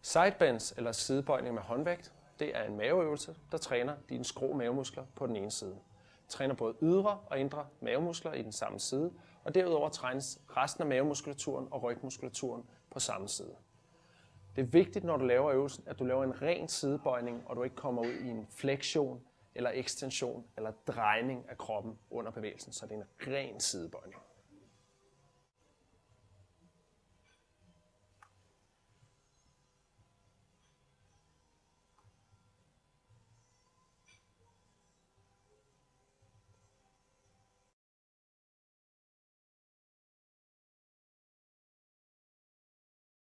Sidebends eller sidebøjning med håndvægt, det er en maveøvelse, der træner dine skrå mavemuskler på den ene side. Træner både ydre og indre mavemuskler i den samme side, og derudover trænes resten af mavemuskulaturen og rygmuskulaturen på samme side. Det er vigtigt, når du laver øvelsen, at du laver en ren sidebøjning, og du ikke kommer ud i en flexion eller ekstension eller drejning af kroppen under bevægelsen, så det er en ren sidebøjning.